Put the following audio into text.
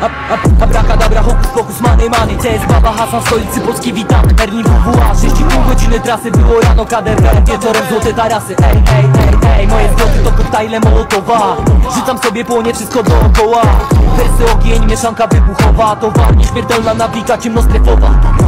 Abrakadabra, hokus pokus, money. CS Baba Hasan, stolicy Polski, witam Berlin WWA, 6,5 godziny trasy. Było rano KDW, wieczorem złote tarasy. Ej, moje zloty to koktajle Mołotowa. Rzucam sobie, płonie wszystko dookoła. Wersy, ogień, mieszanka wybuchowa. Towar, nieśmiertelna nawika, ciemnostrefowa.